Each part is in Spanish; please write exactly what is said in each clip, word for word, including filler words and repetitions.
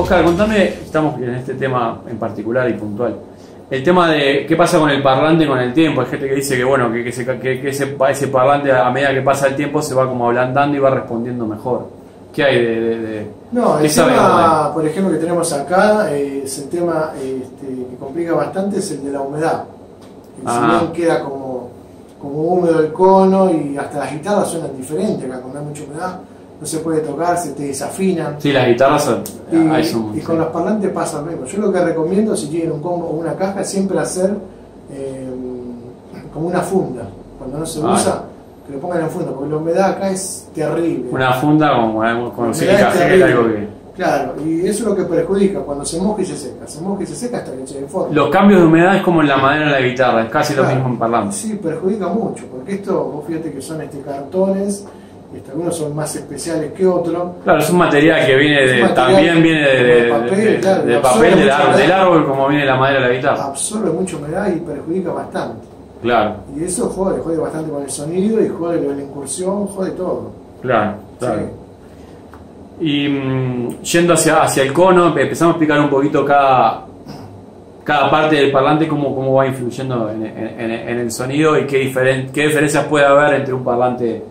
Oscar, contame, estamos en este tema en particular y puntual. El tema de qué pasa con el parlante con el tiempo. Hay gente que dice que bueno, que, que, se, que, que ese, ese parlante a medida que pasa el tiempo se va como ablandando y va respondiendo mejor. ¿Qué hay de...? de, de no, el tema, por ejemplo, que tenemos acá, eh, es el tema este, que complica bastante, es el de la humedad. El ah. Si bien queda como, como húmedo el cono y hasta las guitarras suenan diferentes acá, cuando hay mucha humedad. No se puede tocar, se te desafinan. Sí, las guitarras son... Y, son, y con sí. los parlantes pasa menos. Yo lo que recomiendo, si tienen un combo o una caja, es siempre hacer eh, como una funda. Cuando no se ah, usa, que lo pongan en funda, porque la humedad acá es terrible. Una funda con, con sílica, algo que... Claro, y eso es lo que perjudica, cuando se moja y se seca. Se moja y se seca hasta que se deforma. Los cambios de humedad es como en la madera de la guitarra, es casi claro, lo mismo en parlante. Sí, perjudica mucho, porque esto, vos fíjate que son este cartones... Este, algunos son más especiales que otros. Claro, es un material que viene de, material también viene de, de, de papel, de, claro, de papel del, árbol, del árbol, como viene la madera de la guitarra. Absorbe mucha humedad y perjudica bastante. Claro. Y eso jode, jode bastante con el sonido y jode la incursión, jode todo. Claro, claro. Sí. Y mmm, yendo hacia, hacia el cono, empezamos a explicar un poquito cada, cada parte del parlante, cómo, cómo va influyendo en, en, en, en el sonido y qué, diferen, qué diferencias puede haber entre un parlante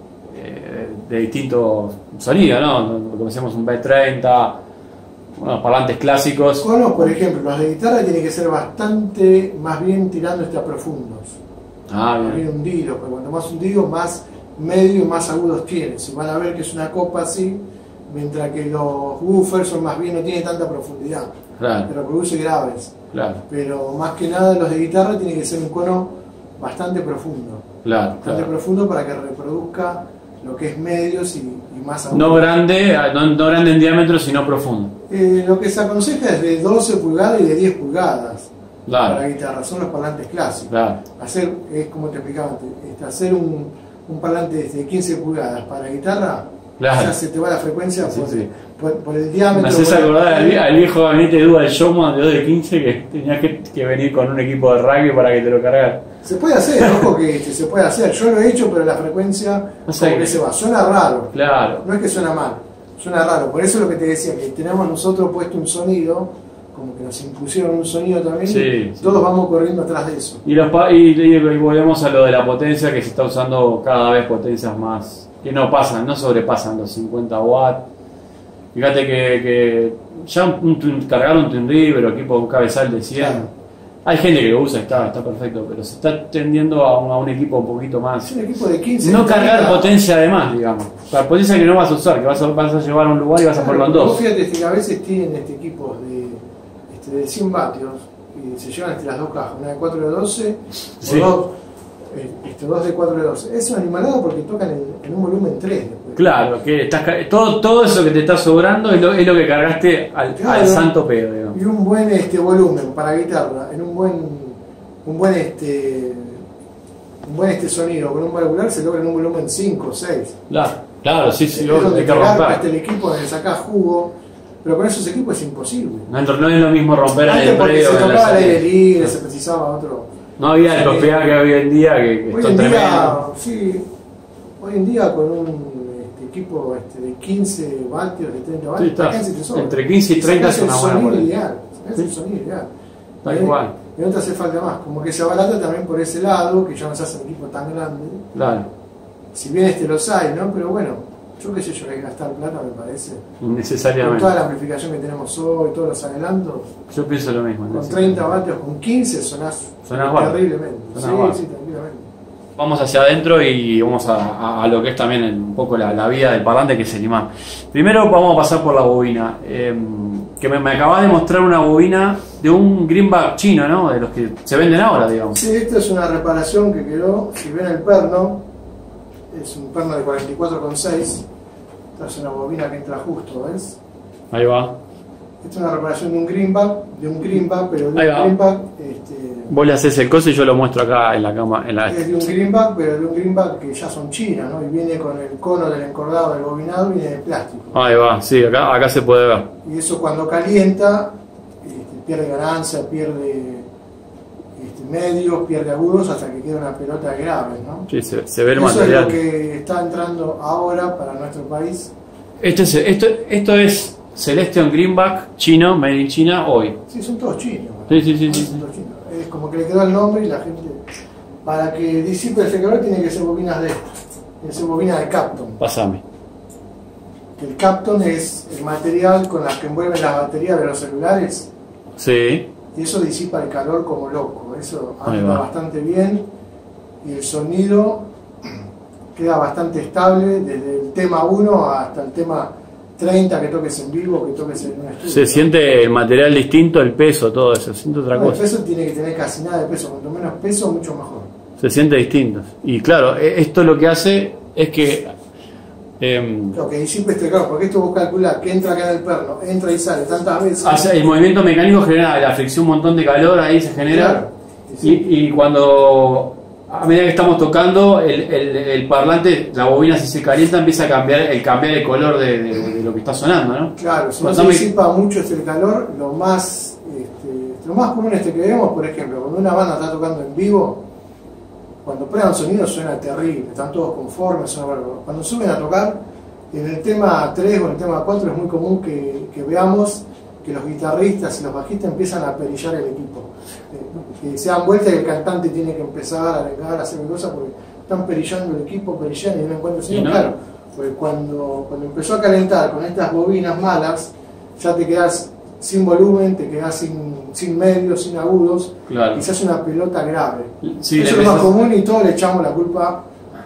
de distintos sonidos, ¿no? Conocemos un B treinta, unos parlantes clásicos. Conos, por ejemplo, los de guitarra tienen que ser bastante, más bien tirando este a profundos. Ah, bien. Más bien hundidos, porque cuanto más hundidos, más medio y más agudos tienen. Si van a ver que es una copa así, mientras que los woofers son más bien, no tienen tanta profundidad. Claro. Pero produce graves. Claro. Pero más que nada los de guitarra tienen que ser un cono bastante profundo. Claro. Bastante claro. profundo para que reproduzca lo que es medios y, y más agudo. No grande, no, no grande en diámetro, sino profundo. Eh, lo que se aconseja es de doce pulgadas y de diez pulgadas claro. para la guitarra, son los parlantes clásicos. Claro. Hacer, es como te explicaba antes, este, hacer un, un parlante de quince pulgadas para guitarra, claro. ya se te va la frecuencia sí, por, sí. Por, por el diámetro. Me haces acordar al, al viejo gabinete de Dual Showman de dos de quince que tenías que, que venir con un equipo de rugby para que te lo cargara. Se puede hacer, ojo que este, se puede hacer. Yo lo he hecho, pero la frecuencia no sé como que se va. Suena raro. Claro. No es que suena mal, suena raro. Por eso es lo que te decía, que tenemos nosotros puesto un sonido, como que nos impusieron un sonido también, sí, todos sí. vamos corriendo atrás de eso. Y, los y, y, y volvemos a lo de la potencia, que se está usando cada vez potencias más, que no pasan, no sobrepasan los cincuenta watts. Fíjate que, que ya un, un, cargar un Twin River o equipo de un cabezal de cien, claro. Hay gente que lo usa, está, está perfecto, pero se está tendiendo a un, a un equipo un poquito más. Es un equipo de quince. No cargar potencia además, digamos. La potencia que no vas a usar, que vas a, vas a llevar a un lugar y vas claro, a ponerlo en dos. Vos fíjate que a veces tienen este equipo de, este, de cien vatios y se llevan entre las dos cajas, una de cuatro de doce sí. o dos, este, dos de cuatro de doce. Es una animalada porque tocan en, en un volumen tres. Claro, que estás, todo, todo eso que te está sobrando es lo, es lo que cargaste al, claro, al santo pedo, digamos. Y un buen este, volumen para guitarra, en un buen un buen este un buen este sonido con un valvular se logra en un volumen cinco o seis. Claro, claro, sí, sí, es donde hay que romper. Hasta el equipo le sacás jugo, pero con esos equipos es imposible. No, no es lo mismo romper antes en el predio. Se tocaba al aire libre, se precisaba otro. No había el propiedad que hoy en día, que, que hoy son en día, tremendo. Sí, hoy en día con un equipo este, de quince vatios, de treinta vatios, sí, alcance te sobra. Entre quince y treinta es una buena sonido ideal, es el sonido ideal. Tal eh, cual. Y no te hace falta más, como que se abarata también por ese lado, que ya no se hace un equipo tan grande. Claro. Si bien este los hay, ¿no? Pero bueno, yo qué sé yo, hay que gastar plata, me parece. Innecesariamente. Con toda la amplificación que tenemos hoy, todos los adelantos. Yo pienso lo mismo. Con treinta vatios, con quince sonás, sonás terriblemente. Sonás sí, bueno. sí, tranquilamente. Vamos hacia adentro y vamos a, a, a lo que es también el, un poco la, la vida del parlante, que es el imán. Primero vamos a pasar por la bobina, eh, que me, me acabas de mostrar una bobina de un greenback chino, ¿no? De los que se venden ahora, digamos. Sí, esta es una reparación que quedó, si ven el perno, es un perno de cuarenta y cuatro coma seis, esta es una bobina que entra justo, ¿ves? Ahí va. Esta es una reparación de un greenback, de un greenback, pero de un greenback... Este, vos le haces el coso y yo lo muestro acá en la cama. En la... Es de un greenback, pero de un greenback que ya son chinas, ¿no? Y viene con el cono del encordado del bobinado, viene de plástico. Ahí va, sí, acá, acá se puede ver. Y eso cuando calienta, este, pierde ganancia, pierde este, medios, pierde agudos, hasta que queda una pelota de graves, ¿no? Sí, se, se ve el eso material. Eso es lo que está entrando ahora para nuestro país. Esto es, esto, esto es Celestion Greenback, chino, made in China, hoy. Sí, son todos chinos. Sí, sí, sí, sí. Son todos chinos. Es como que le quedó el nombre y la gente... Para que disipe el calor tiene que ser bobinas de estas. Tiene que ser bobinas de Kapton. Pasame. El Kapton es el material con el que envuelven las baterías de los celulares. Sí. Y eso disipa el calor como loco. Eso Ahí anda va. bastante bien. Y el sonido queda bastante estable desde el tema uno hasta el tema treinta que toques en vivo, que toques en un estudio. Se siente el material distinto, el peso, todo eso. Se siente otra No, el cosa. peso tiene que tener casi nada de peso. Cuanto menos peso, mucho mejor. Se siente distinto. Y claro, e- esto lo que hace es que... em, Lo que disipa este calor, porque esto vos calculás que entra acá en el perno, entra y sale tantas veces. hace- el movimiento mecánico genera la fricción, un montón de calor, ahí se genera. Claro. Y, y cuando, a medida que estamos tocando, el, el, el parlante, la bobina si se calienta empieza a cambiar el, cambiar el color de, de- de lo que está sonando, ¿no? Claro, si no se Pasame- disipa mucho este calor, lo más, este, lo más común este que vemos, por ejemplo, cuando una banda está tocando en vivo, cuando prueban sonido suena terrible, están todos conformes, suena bárbaro. Cuando suben a tocar, en el tema tres o en el tema cuatro es muy común que, que veamos que los guitarristas y los bajistas empiezan a perillar el equipo. Eh, que se dan vuelta y el cantante tiene que empezar a arengar, a hacer cosas porque están perillando el equipo, perillan y no encuentran sonido. no? Claro, porque cuando, cuando empezó a calentar con estas bobinas malas, ya te quedas sin volumen, te quedas sin, sin medios, sin agudos, Claro. y se hace una pelota grave. Sí, Eso le es lo más empezás- común y todos le echamos la culpa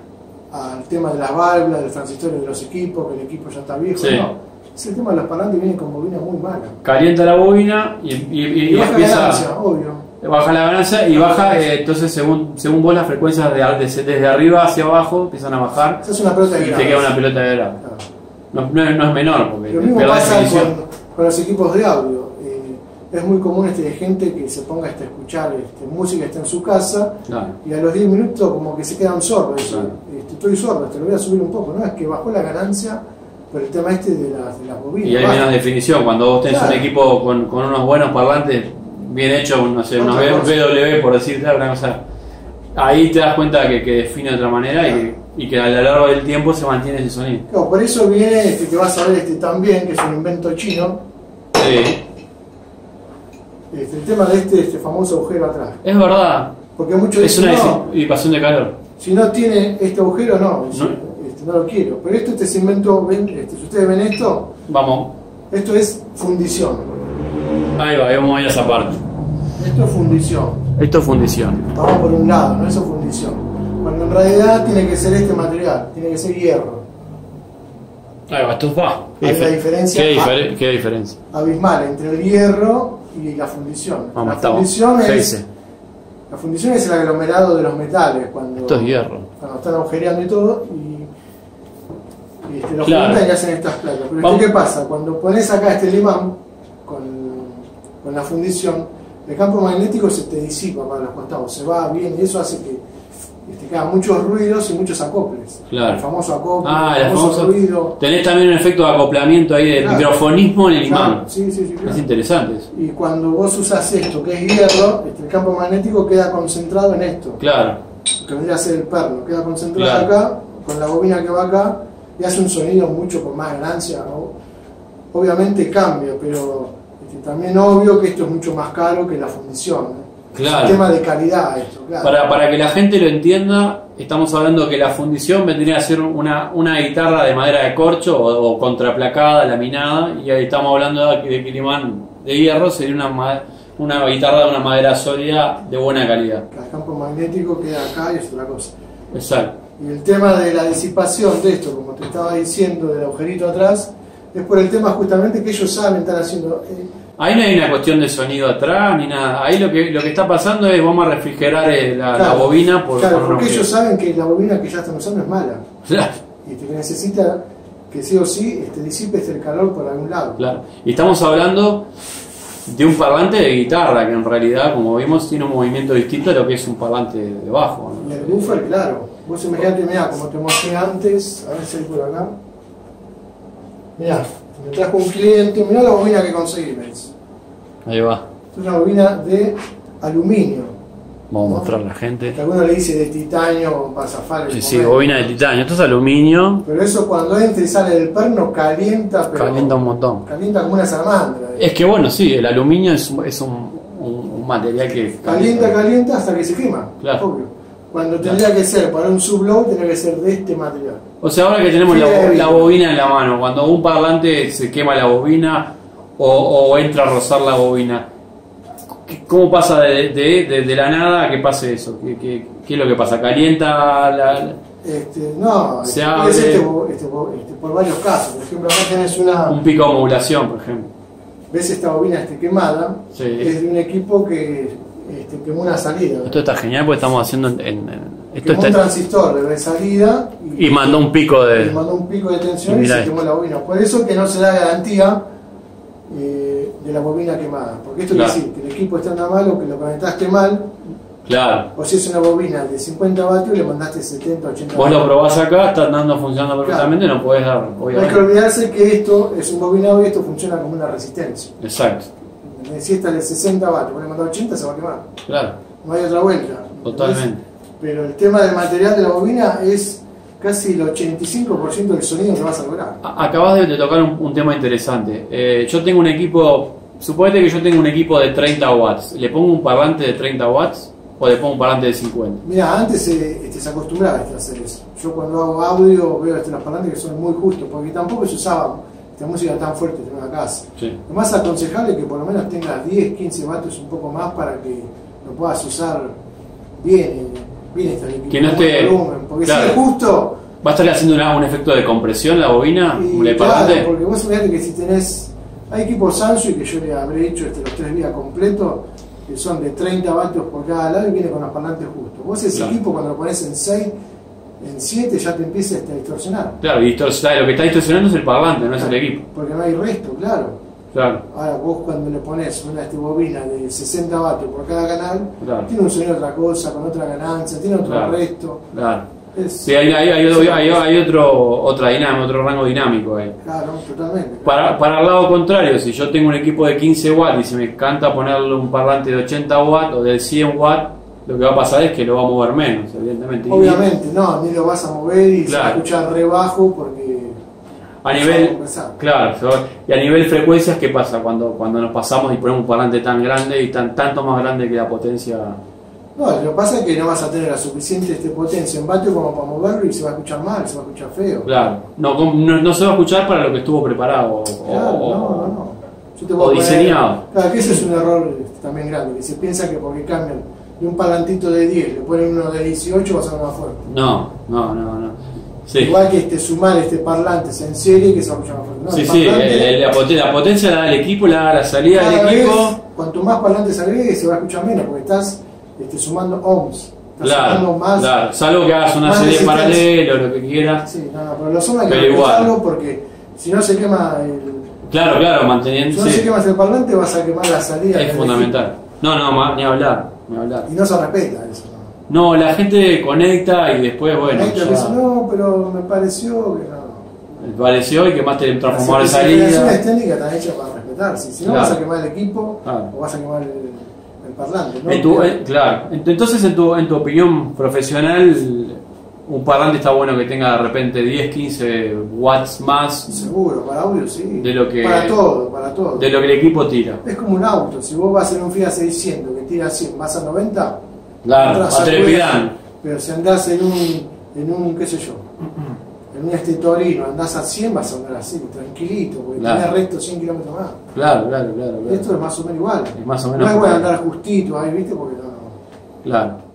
al tema de las válvulas, de los transistores de los equipos, que el equipo ya está viejo. Sí. No, es el tema de los parlantes, vienen con bobinas muy malas. Calienta la bobina y, y- y- Y, y baja la empieza... ganancia, obvio. Baja la ganancia y baja, eh, entonces según según vos las frecuencias de, de- desde arriba hacia abajo empiezan a bajar Esa es una pelota de y te graves. queda una pelota de grado. Claro. No, no, no es menor porque Lo mismo pierde pasa definición. con, con los equipos de audio. Eh, es muy común este de gente que se ponga este, a escuchar este, música, está en su casa Claro. y a los diez minutos como que se quedan sordos. Dice, Claro. este, estoy sordo, te lo voy a subir un poco. No, es que bajó la ganancia por el tema este de las, de las bobinas. Y hay Baja. menos definición. Cuando vos tenés Claro. un equipo con, con unos buenos parlantes bien hechos, no sé, unos Otra cosa. B W por decirte una cosa, ahí te das cuenta que, que define de otra manera y, que, y que a lo largo del tiempo se mantiene ese sonido. Claro, por eso viene este que vas a ver este también, que es un invento chino, Sí, este, el tema de este, este famoso agujero atrás. es verdad. Porque muchos Es dicen, una no, disipación de calor. si no tiene este agujero, no, dice, No. este, no lo quiero. Pero esto, este es invento, ven, este, si ustedes ven esto, Vamos, esto es fundición. ahí va, ahí vamos a ir a esa parte. Esto es fundición. Esto es fundición. Vamos por un lado, no eso es fundición. Cuando en realidad tiene que ser este material, tiene que ser hierro. Ahí va, esto va. Hay la diferencia. ¿Qué, difer- qué diferencia? Abismal entre el hierro y la fundición. Vamos, la estamos. fundición ¿Qué es dice? la fundición es el aglomerado de los metales cuando, Esto es hierro. cuando están agujereando y todo y, y este, los Claro. juntan y hacen estas placas. Pero Vamos. este, ¿qué pasa? Cuando pones acá este imán con, con la fundición, el campo magnético se te disipa para los costados, se va bien y eso hace que este, que haga muchos ruidos y muchos acoples. Claro. El famoso acople, Ah, el el famoso famoso- ruido. Tenés también un efecto de acoplamiento ahí de Claro. microfonismo en el Claro, imán. sí, sí, sí, claro. Es interesante eso. Y cuando vos usas esto, que es hierro, este, el campo magnético queda concentrado en esto, Claro, que vendría a ser el perno, queda concentrado Claro. acá, con la bobina que va acá, y hace un sonido mucho con más ganancia. ¿No? Obviamente cambia, pero este, también obvio que esto es mucho más caro que la fundición. ¿no? Claro. Es un tema de calidad esto, claro. para, para que la gente lo entienda, estamos hablando que la fundición vendría a ser una, una guitarra de madera de corcho o, o contraplacada, laminada, y ahí estamos hablando de que de que el imán de hierro sería una, ma- una guitarra de una madera sólida de buena calidad. El campo magnético queda acá y es otra cosa. Exacto. Y el tema de la disipación de esto, como te estaba diciendo, del agujerito atrás, es por el tema justamente que ellos saben, están haciendo... eh, Ahí no hay una cuestión de sonido atrás ni nada. Ahí lo que lo que está pasando es vamos a refrigerar eh, la, la Claro, bobina por, claro, por un porque agujero. ellos saben que la bobina que ya están usando es mala Claro, y que necesita que sí o sí este, disipe este calor por algún lado. claro. Y estamos hablando de un parlante de guitarra que en realidad, como vimos, tiene un movimiento distinto a lo que es un parlante de bajo, ¿no? Y el buffer, claro. Vos imaginate, mirá, como te mostré antes, a ver si hay por acá. Mirá, me trajo un cliente, mirá la bobina que conseguí, ¿ves? Ahí va. Es una bobina de aluminio. Vamos ¿no? a mostrar a la gente. Que alguno le dice de titanio para zafar el Sí, sí, momento. bobina de titanio. Esto es aluminio. Pero eso cuando entra y sale del perno calienta, pero Calienta un montón. calienta como una salamandra. Es que bueno, sí, el aluminio es, es un, un, un material que... Calienta, calienta hasta que se quema. Claro. Obvio. Cuando tendría que ser para un subload, tendría que ser de este material. O sea, ahora que tenemos Sí, la, bien. la bobina en la mano, cuando un parlante se quema la bobina o, o entra a rozar la bobina, ¿qué- ¿cómo pasa de, de, de, de la nada a que pase eso? ¿Qué, qué, qué es lo que pasa? ¿Calienta la...? Este, no, Se este, abre. es este, este, este, por varios casos. Por ejemplo, acá tenés una. Un pico de modulación, por ejemplo. ¿Ves esta bobina este, quemada? Sí. Es de un equipo que este, quemó una salida. Esto está genial porque estamos haciendo... En, en- en- esto Quemó un está, transistor de resalida y mandó un pico y de... mandó un pico de tensión Y y, mirá se esto. quemó la bobina. Por eso que no se da garantía eh, de la bobina quemada. Porque esto Claro. quiere decir que el equipo está tan malo que lo conectaste mal, Claro. o si es una bobina de cincuenta vatios y le mandaste setenta, ochenta Vos lo vatios. probás acá, está andando funcionando perfectamente, no podés dar, No hay que obviamente. olvidarse que esto es un bobinado y esto funciona como una resistencia. Exacto, ¿Entendés? Si esta es de sesenta vatios, vos le mandás ochenta, se va a quemar. claro, No hay otra vuelta. ¿entendés? totalmente. Pero el tema del material de la bobina es casi el ochenta y cinco por ciento del sonido que vas a lograr. A- Acabas de, de tocar un, un tema interesante. Eh, yo tengo un equipo, suponete que yo tengo un equipo de treinta watts. ¿Le pongo un parlante de treinta watts o le pongo un parlante de cincuenta? Mira, antes eh, este, se acostumbraba este, a hacer eso. Yo cuando hago audio veo este, los parlantes que son muy justos, porque tampoco se usaba esta música tan fuerte en una casa. Sí. Lo más aconsejable es que por lo menos tengas diez, quince vatios, un poco más, para que lo puedas usar bien, eh, bien este equipo. Que no con buen esté- volumen, porque claro. si es justo. ¿Va a estar haciendo una- un efecto de compresión la bobina? Y ¿Le claro, parlante? porque vos fíjate que si tenés. Hay equipos Samsung que yo le habré hecho este, los tres días completos, que son de treinta vatios por cada lado y viene con los parlantes justos. Vos ese Claro. equipo cuando lo pones en seis, en siete ya te empieza a distorsionar. Claro, y distor- lo que está distorsionando es el parlante, no es el Claro, equipo. Porque no hay resto, claro. Claro, Ahora vos cuando le pones una este, bobina de sesenta vatios por cada canal, Claro. tiene un sonido de otra cosa, con otra ganancia, tiene otro Claro. resto. claro. Es, Sí, hay, hay, hay, hay- hay otro, otra dinámica, otro rango dinámico ahí. Claro, totalmente. Para, para el lado contrario, si yo tengo un equipo de quince watts y se me canta ponerle un parlante de ochenta watts o de cien watts, lo que va a pasar es que lo va a mover menos, evidentemente. Y Obviamente, no, ni lo vas a mover y se va a Claro. escuchar re bajo porque. a se va nivel, compensar. claro, se va- y a nivel frecuencias, ¿qué pasa cuando, cuando nos pasamos y ponemos un parlante tan grande y tan, tanto más grande que la potencia? No, lo que pasa es que no vas a tener la suficiente este, potencia en vatio como para moverlo y se va a escuchar mal, se va a escuchar feo. Claro, no, com- no, no se va a escuchar para lo que estuvo preparado o, Claro, o- no, no, no. Yo te o puedo poner- diseñado. Claro, que ese es un error este, también grande, que se piensa que porque cambian de un parlantito de diez, le ponen uno de dieciocho, va a ser más fuerte. No, no, no, no. Sí. Igual que este, sumar este parlantes en serie que se va a escuchar más fuerte. No, Sí, el sí, parlante, el- la, poten- la potencia la da el equipo, la da la salida cada del vez, equipo. cuanto más parlantes agregues, se va a escuchar menos, porque estás este, sumando ohms. Estás sumando Claro, más. claro, salvo que hagas una más serie resistencia. paralela o lo que quieras. Sí, no, no, pero los ohms hay que Pero igual. respetarlo porque si no se quema el. Claro, claro, manteniendo. Si no se Sí, quemas el parlante, vas a quemar la salida. es del fundamental. No, no, ma- ni hablar, ni hablar. equipo. Y no se respeta eso. ¿no? No, la gente conecta y después, bueno, Hay que ya decir, no, pero me pareció que no. pareció y quemaste el transformador de Las especificaciones salida. técnicas están hechas para respetarse. Si no, Claro. vas a quemar el equipo Claro. o vas a quemar el, el parlante. ¿no? En tu- eh, claro, entonces en tu, en tu opinión profesional, un parlante está bueno que tenga de repente diez, quince watts más Seguro, para audio sí. De lo que- Para todo, para todo. de lo que el equipo tira. Es como un auto. Si vos vas en un Fiat seiscientos que tira cien, vas a noventa. Claro, entras a a trepidar. Pero si andás en un, en un, qué sé yo, en un este Torino, andás a cien, vas a andar así, tranquilito, porque Claro. tenés recto cien kilómetros más. Claro, claro, claro, claro. Esto es más o menos igual. Es más o No menos es bueno igual. andar justito ahí, ¿viste? Porque no. Claro.